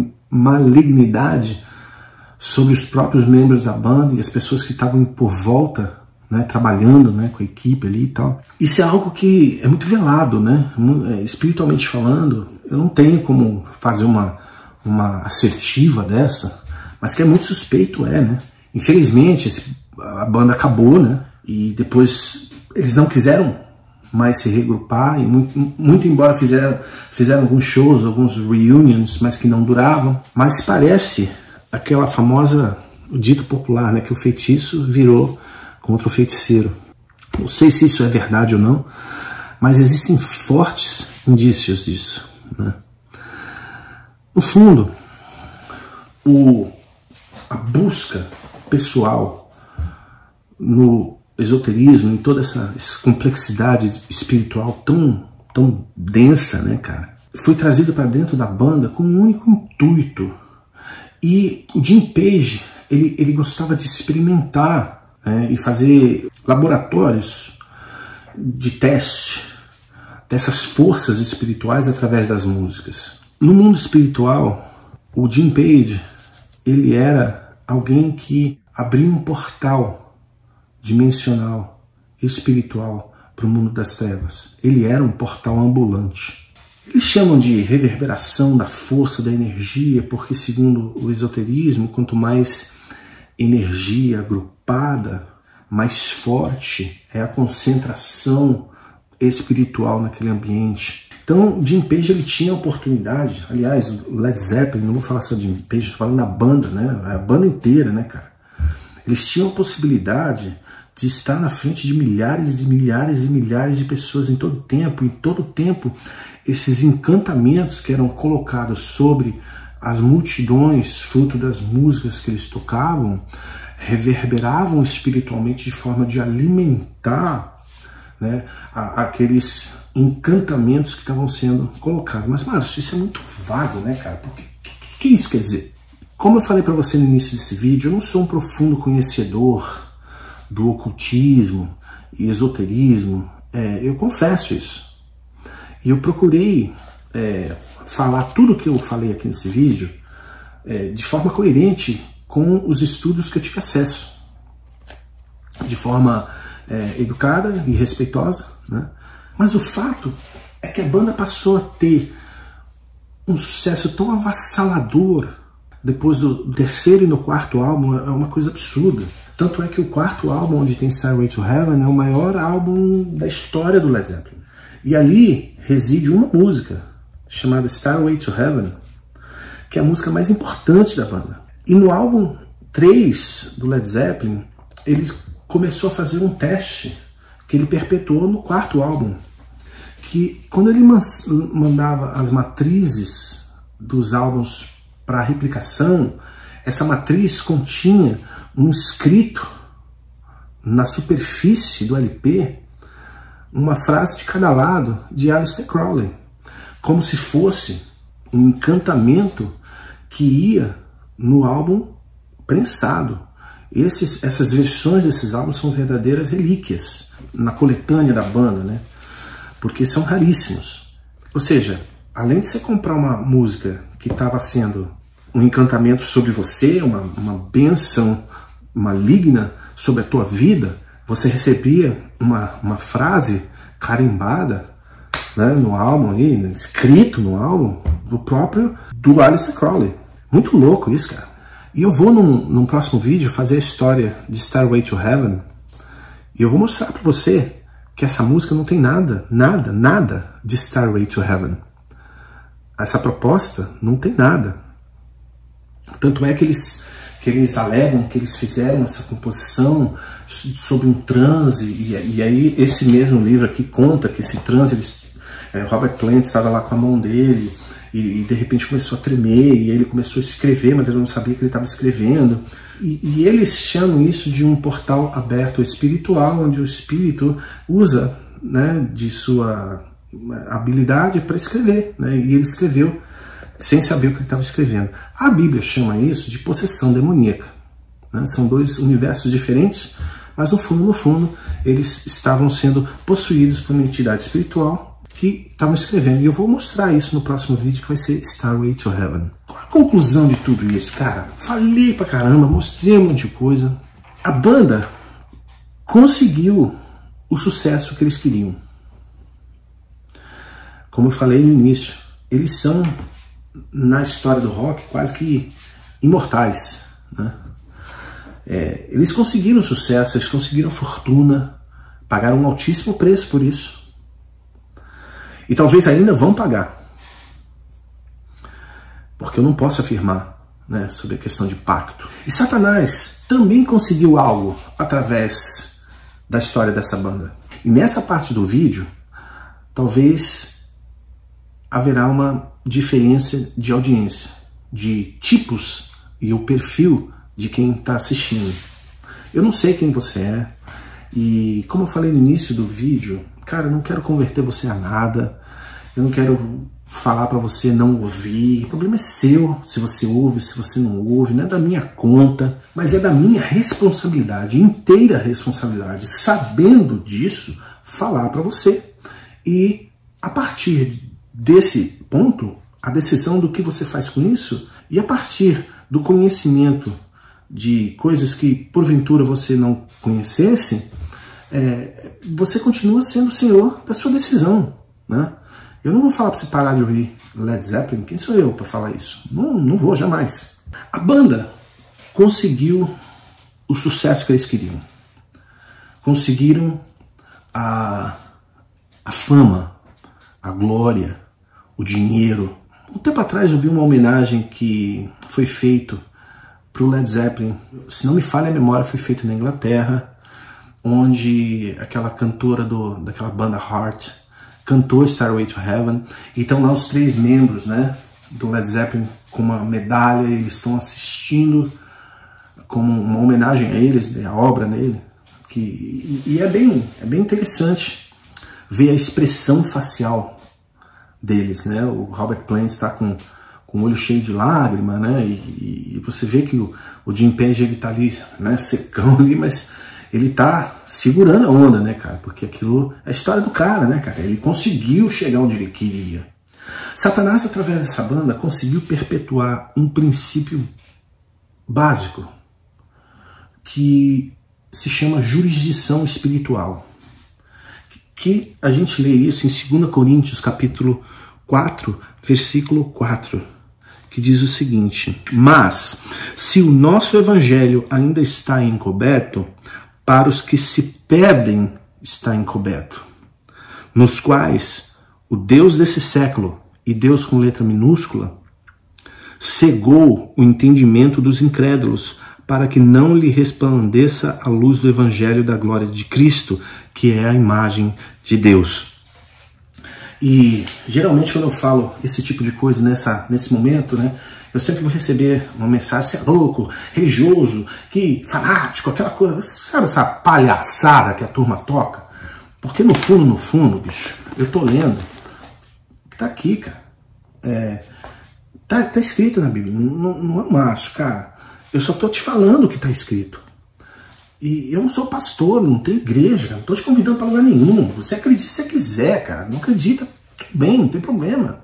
malignidade sobre os próprios membros da banda e as pessoas que estavam por volta, né, trabalhando, né, com a equipe ali e tal. Isso é algo que é muito velado, né? Espiritualmente falando, eu não tenho como fazer uma, uma assertiva dessa, mas que é muito suspeito, é, né? Infelizmente, esse, a banda acabou, né? E depois eles não quiseram mais se regrupar, e muito, muito embora fizeram, fizeram alguns shows, alguns reunions, mas que não duravam. Mas parece aquela famosa, o dito popular, né, que o feitiço virou contra o feiticeiro. Não sei se isso é verdade ou não, mas existem fortes indícios disso, né? No fundo, o, a busca pessoal no esoterismo, em toda essa, essa complexidade espiritual tão, tão densa, né, cara, foi trazido para dentro da banda com um único intuito. E o Jim Page, ele, ele gostava de experimentar, né, e fazer laboratórios de teste dessas forças espirituais através das músicas. No mundo espiritual, o Jim Page, ele era alguém que abria um portal dimensional, espiritual, para o mundo das trevas. Ele era um portal ambulante. Eles chamam de reverberação da força, da energia, porque, segundo o esoterismo, quanto mais energia agrupada, mais forte é a concentração espiritual naquele ambiente. Então, Jim Page, ele tinha a oportunidade, aliás, o Led Zeppelin, não vou falar só de Jim Page, estou falando da banda, né? A banda inteira, né, cara? Eles tinham a possibilidade de estar na frente de milhares e milhares e milhares de pessoas em todo tempo. Em todo tempo, esses encantamentos que eram colocados sobre as multidões, fruto das músicas que eles tocavam, reverberavam espiritualmente de forma de alimentar, né, a, aqueles encantamentos que estavam sendo colocados. Mas, Márcio, isso é muito vago, né, cara? Porque, que, que isso quer dizer? Como eu falei para você no início desse vídeo, eu não sou um profundo conhecedor do ocultismo e esoterismo, é, eu confesso isso. E eu procurei é, falar tudo o que eu falei aqui nesse vídeo é, de forma coerente com os estudos que eu tive acesso, de forma é, educada e respeitosa, né? Mas o fato é que a banda passou a ter um sucesso tão avassalador depois do terceiro e no quarto álbum, é uma coisa absurda. Tanto é que o quarto álbum, onde tem Stairway to Heaven, é o maior álbum da história do Led Zeppelin. E ali reside uma música chamada Stairway to Heaven, que é a música mais importante da banda. E no álbum três do Led Zeppelin, ele começou a fazer um teste que ele perpetuou no quarto álbum, que quando ele mandava as matrizes dos álbuns para replicação, essa matriz continha um escrito na superfície do L P, uma frase de cada lado de Aleister Crowley, como se fosse um encantamento que ia no álbum prensado. Esses, essas versões desses álbuns são verdadeiras relíquias na coletânea da banda, né? Porque são raríssimos. Ou seja, além de você comprar uma música que estava sendo um encantamento sobre você, uma, uma bênção maligna sobre a tua vida, você recebia uma, uma frase carimbada, né, no álbum, ali, escrito no álbum, do próprio do Aleister Crowley. Muito louco isso, cara. E eu vou, num, num próximo vídeo, fazer a história de Stairway to Heaven, e eu vou mostrar para você que essa música não tem nada, nada, nada de Stairway to Heaven. Essa proposta não tem nada. Tanto é que eles, que eles alegam que eles fizeram essa composição sobre um transe, e, e aí esse mesmo livro aqui conta que esse transe, eles, é, Robert Plant estava lá com a mão dele, e, e de repente começou a tremer, e ele começou a escrever, mas ele não sabia que ele estava escrevendo. E, e eles chamam isso de um portal aberto espiritual, onde o espírito usa, né, de sua habilidade para escrever, né, e ele escreveu sem saber o que ele estava escrevendo. A Bíblia chama isso de possessão demoníaca, né? São dois universos diferentes, mas no fundo, no fundo, eles estavam sendo possuídos por uma entidade espiritual que estavam escrevendo. E eu vou mostrar isso no próximo vídeo, que vai ser Stairway to Heaven. Qual a conclusão de tudo isso, cara? Falei pra caramba, mostrei um monte de coisa. A banda conseguiu o sucesso que eles queriam. Como eu falei no início, eles são, na história do rock, quase que imortais, né? É, eles conseguiram sucesso, eles conseguiram fortuna, pagaram um altíssimo preço por isso. E talvez ainda vão pagar. Porque eu não posso afirmar, né, sobre a questão de pacto. E Satanás também conseguiu algo através da história dessa banda. E nessa parte do vídeo, talvez haverá uma diferença de audiência, de tipos e o perfil de quem está assistindo. Eu não sei quem você é, e como eu falei no início do vídeo, cara, eu não quero converter você a nada, eu não quero falar para você não ouvir. O problema é seu, se você ouve, se você não ouve, não é da minha conta, mas é da minha responsabilidade, inteira responsabilidade, sabendo disso, falar para você. E a partir desse ponto, a decisão do que você faz com isso, e a partir do conhecimento de coisas que porventura você não conhecesse, é, você continua sendo o senhor da sua decisão, né? Eu não vou falar para você parar de ouvir Led Zeppelin, quem sou eu para falar isso? Não, não vou, jamais. A banda conseguiu o sucesso que eles queriam. Conseguiram a, a fama, a glória, o dinheiro. Um tempo atrás eu vi uma homenagem que foi feita para o Led Zeppelin, se não me falha a memória, foi feito na Inglaterra, onde aquela cantora do, daquela banda Heart cantou Stairway to Heaven, e estão lá os três membros, né, do Led Zeppelin com uma medalha, e eles estão assistindo como uma homenagem a eles, a obra nele, que, e, e é, bem, é bem interessante ver a expressão facial deles, né, o Robert Plant está com com o olho cheio de lágrima, né? E, e você vê que o, o Jim Page, ele tá ali, né, secão ali, mas ele tá segurando a onda, né, cara? Porque aquilo é a história do cara, né, cara? Ele conseguiu chegar onde ele queria. Satanás, através dessa banda, conseguiu perpetuar um princípio básico que se chama jurisdição espiritual. Que a gente lê isso em segunda Coríntios, capítulo quatro, versículo quatro. Que diz o seguinte: mas se o nosso evangelho ainda está encoberto, para os que se perdem está encoberto, nos quais o Deus desse século, e Deus com letra minúscula, cegou o entendimento dos incrédulos, para que não lhe resplandeça a luz do evangelho da glória de Cristo, que é a imagem de Deus. E geralmente quando eu falo esse tipo de coisa nessa, nesse momento, né, eu sempre vou receber uma mensagem: você é louco, religioso, que fanático, aquela coisa, sabe essa palhaçada que a turma toca? Porque no fundo, no fundo, bicho, eu tô lendo, tá aqui, cara, é, tá, tá escrito na Bíblia, não, não é macho, cara, eu só tô te falando o que tá escrito. E eu não sou pastor, não tenho igreja, não tô te convidando para lugar nenhum. Você acredita se você quiser, cara. Não acredita, tudo bem, não tem problema.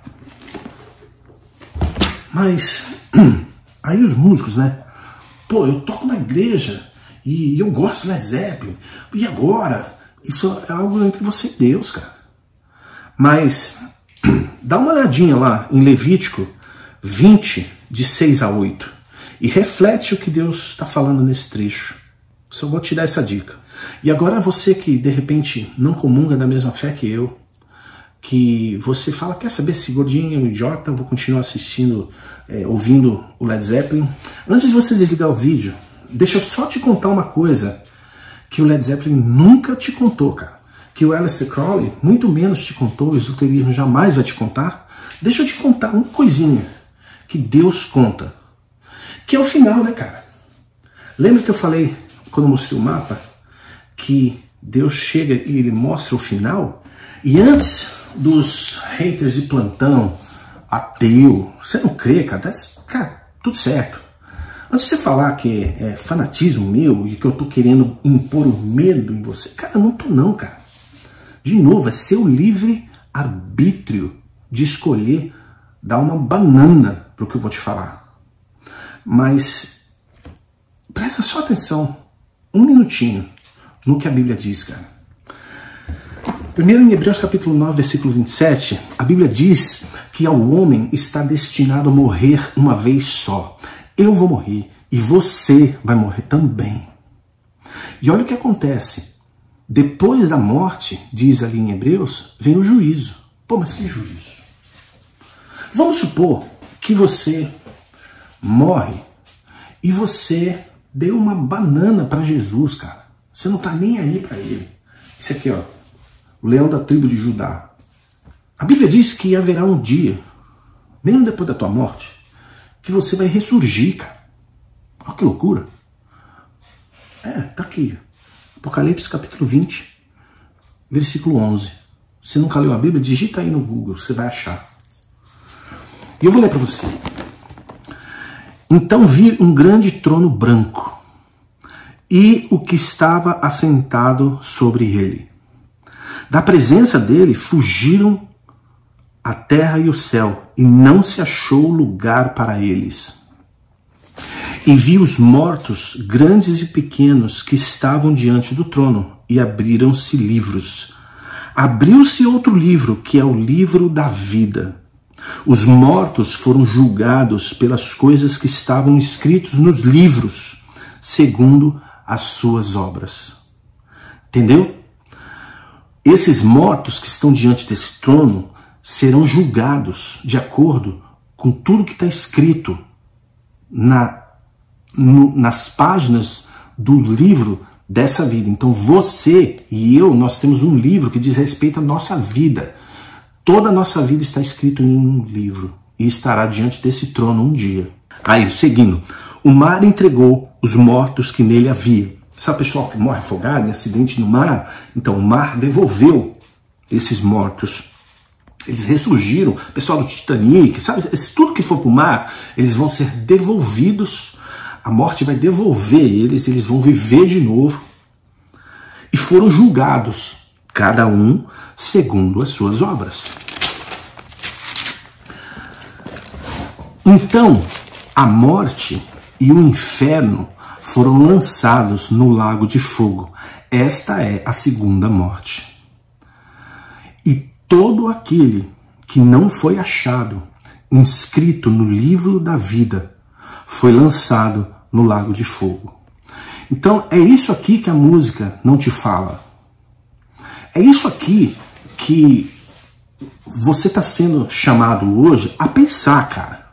Mas aí os músicos, né? Pô, eu toco na igreja e eu gosto de Led Zeppelin. E agora? Isso é algo entre você e Deus, cara. Mas dá uma olhadinha lá em Levítico vinte, de seis a oito. E reflete o que Deus está falando nesse trecho. Só vou te dar essa dica. E agora você que de repente não comunga da mesma fé que eu, que você fala, quer saber, esse gordinho é um idiota, eu vou continuar assistindo, é, ouvindo o Led Zeppelin. Antes de você desligar o vídeo, deixa eu só te contar uma coisa que o Led Zeppelin nunca te contou, cara. Que o Aleister Crowley muito menos te contou, o esoterismo jamais vai te contar. Deixa eu te contar uma coisinha que Deus conta. Que é o final, né, cara? Lembra que eu falei, quando eu mostrei o mapa, que Deus chega e ele mostra o final? E antes dos haters de plantão, ateu, você não crê, cara, cara, tudo certo. Antes de você falar que é fanatismo meu e que eu tô querendo impor o medo em você, cara, eu não tô não, cara. De novo, é seu livre arbítrio de escolher dar uma banana pro que eu vou te falar. Mas presta só atenção, um minutinho, no que a Bíblia diz, cara. Primeiro em Hebreus capítulo nove, versículo vinte e sete, a Bíblia diz que ao homem está destinado a morrer uma vez só. Eu vou morrer E você vai morrer também. E olha o que acontece. Depois da morte, diz ali em Hebreus, vem o juízo. Pô, mas que juízo? Vamos supor que você morre e você deu uma banana para Jesus, cara. Você não tá nem aí para ele. Isso aqui, ó, o leão da tribo de Judá. A Bíblia diz que haverá um dia, mesmo depois da tua morte, que você vai ressurgir, cara. Olha que loucura. É, tá aqui. Apocalipse capítulo vinte, versículo onze. Se nunca leu a Bíblia, digita aí no Google, você vai achar. E eu vou ler para você. Então vi um grande trono branco, e o que estava assentado sobre ele. Da presença dele fugiram a terra e o céu, e não se achou lugar para eles. E vi os mortos, grandes e pequenos, que estavam diante do trono, e abriram-se livros. Abriu-se outro livro, que é o livro da vida. Os mortos foram julgados pelas coisas que estavam escritas nos livros, segundo as suas obras. Entendeu? Esses mortos que estão diante desse trono serão julgados de acordo com tudo que está escrito na, no, nas páginas do livro dessa vida. Então você e eu, nós temos um livro que diz respeito à nossa vida. Toda a nossa vida está escrito em um livro e estará diante desse trono um dia. Aí, seguindo, o mar entregou os mortos que nele havia. Sabe o pessoal que morre afogado em acidente no mar? Então o mar devolveu esses mortos. Eles ressurgiram. O pessoal do Titanic, sabe? Tudo que for para o mar, eles vão ser devolvidos. A morte vai devolver eles, eles vão viver de novo. E foram julgados, cada um segundo as suas obras. Então, a morte e o inferno foram lançados no lago de fogo. Esta é a segunda morte. E todo aquele que não foi achado inscrito no livro da vida foi lançado no lago de fogo. Então é isso aqui que a música não te fala. É isso aqui que você está sendo chamado hoje a pensar, cara.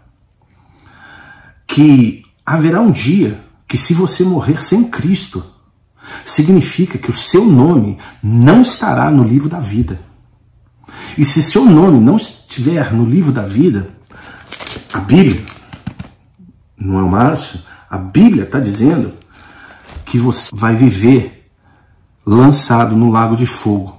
Que haverá um dia que, se você morrer sem Cristo, significa que o seu nome não estará no livro da vida. E se seu nome não estiver no livro da vida, a Bíblia, não é o Márcio, a Bíblia está dizendo que você vai viver lançado no lago de fogo.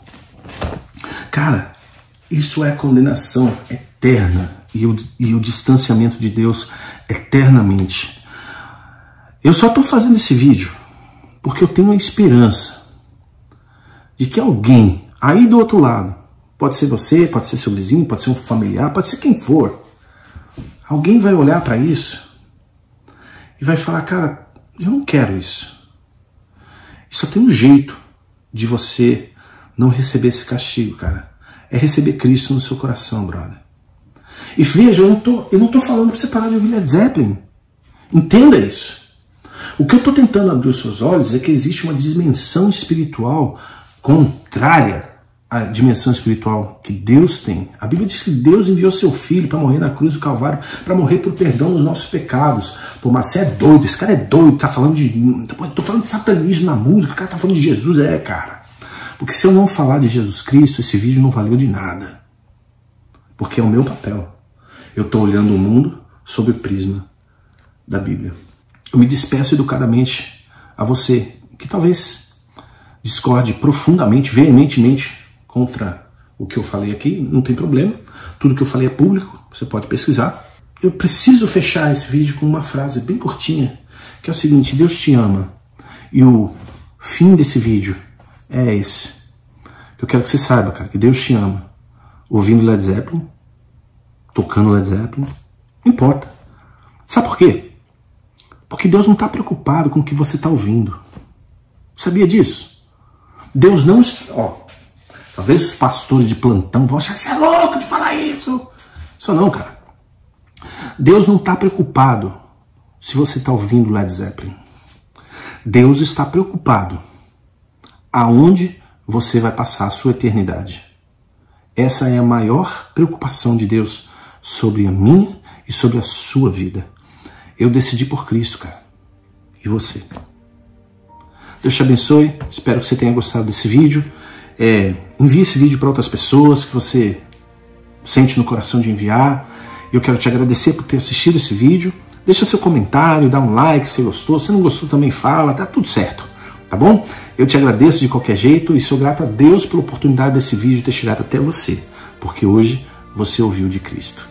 Cara, isso é condenação eterna e o, e o distanciamento de Deus eternamente. Eu só estou fazendo esse vídeo porque eu tenho a esperança de que alguém aí do outro lado, pode ser você, pode ser seu vizinho, pode ser um familiar, pode ser quem for, alguém vai olhar para isso e vai falar, cara, eu não quero isso. E só tem um jeito de você não receber esse castigo, cara. É receber Cristo no seu coração, brother. E veja, eu não tô, eu não tô falando para você parar de ouvir Led Zeppelin. Entenda isso. O que eu estou tentando abrir os seus olhos é que existe uma dimensão espiritual contrária à dimensão espiritual que Deus tem. A Bíblia diz que Deus enviou seu Filho para morrer na cruz do Calvário, para morrer por perdão dos nossos pecados. Pô, mas você é doido, esse cara é doido, tá falando de... Tô falando de satanismo na música, o cara tá falando de Jesus. É, cara. Porque se eu não falar de Jesus Cristo, esse vídeo não valeu de nada. Porque é o meu papel. Eu estou olhando o mundo sob o prisma da Bíblia. Eu me despeço educadamente a você, que talvez discorde profundamente, veementemente contra o que eu falei aqui, não tem problema. Tudo que eu falei é público, você pode pesquisar. Eu preciso fechar esse vídeo com uma frase bem curtinha, que é o seguinte: Deus te ama. E o fim desse vídeo é esse. Eu quero que você saiba, cara, que Deus te ama. Ouvindo Led Zeppelin, tocando Led Zeppelin, não importa. Sabe por quê? Porque Deus não está preocupado com o que você está ouvindo. Sabia disso? Deus não... Ó, talvez os pastores de plantão vão achar, você é louco de falar isso. Isso não, cara. Deus não está preocupado se você está ouvindo Led Zeppelin. Deus está preocupado aonde você vai passar a sua eternidade. Essa é a maior preocupação de Deus sobre a minha e sobre a sua vida. Eu decidi por Cristo, cara. E você? Deus te abençoe. Espero que você tenha gostado desse vídeo. É, envie esse vídeo para outras pessoas que você sente no coração de enviar. Eu quero te agradecer por ter assistido esse vídeo. Deixa seu comentário, dá um like se gostou. Se não gostou também fala, tá tudo certo. Tá bom? Eu te agradeço de qualquer jeito e sou grato a Deus pela oportunidade desse vídeo ter chegado até você. Porque hoje você ouviu de Cristo.